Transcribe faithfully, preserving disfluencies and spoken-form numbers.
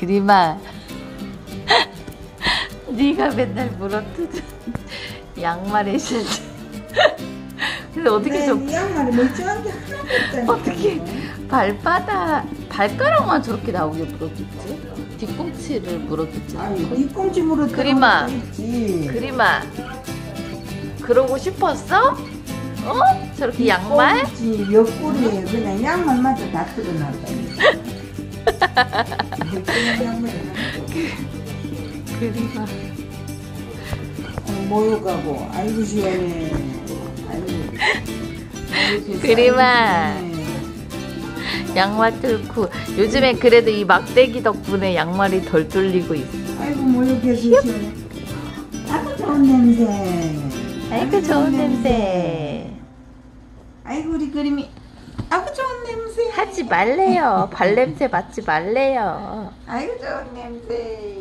그림아, 네가 맨날 물어뜯은 양말에 신지. 그래서 어떻게 네, 좀 이 양말이 멀쩡한 게 하나도 없다니까. 어떻게 발바닥 발가락만 저렇게 나오게 물어뜯지? 뒤꿈치를 물어뜯지 아니, 않고. 뒤꿈치 물어 그림아, 있지. 그림아, 그러고 싶었어? 어? 저렇게 양말? 뒤꿈치 옆구리에 그냥 양말마저 다 뜯어놨다니까. 멀쩡한 양말이 하나도 없어. 그림아, 어, 모욕하고 아이고 시원해. 아이고. 아이고, 그림아. 시원해. 양말 뚫고 요즘에 그래도 이 막대기 덕분에 양말이 덜 뚫리고 있어. 아이고 모욕해서 시원해. 아이고 좋은 냄새. 아이고 좋은 냄새. 아이고 우리 그림이. 아이고 좋은 냄새. 하지 말래요. 발냄새 맡지 말래요. 아이고 좋은 냄새.